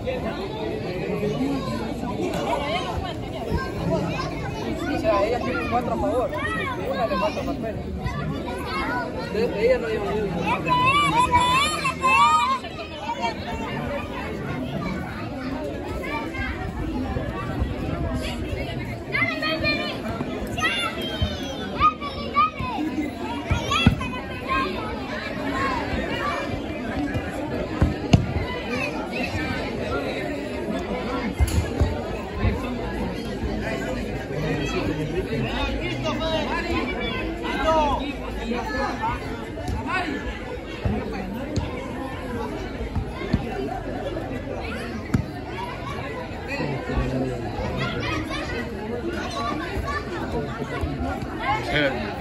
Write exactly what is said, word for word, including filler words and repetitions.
O sea, ella tiene cuatro a favor. Una le falta papel. De, de ella no lleva ni uno. Yeah.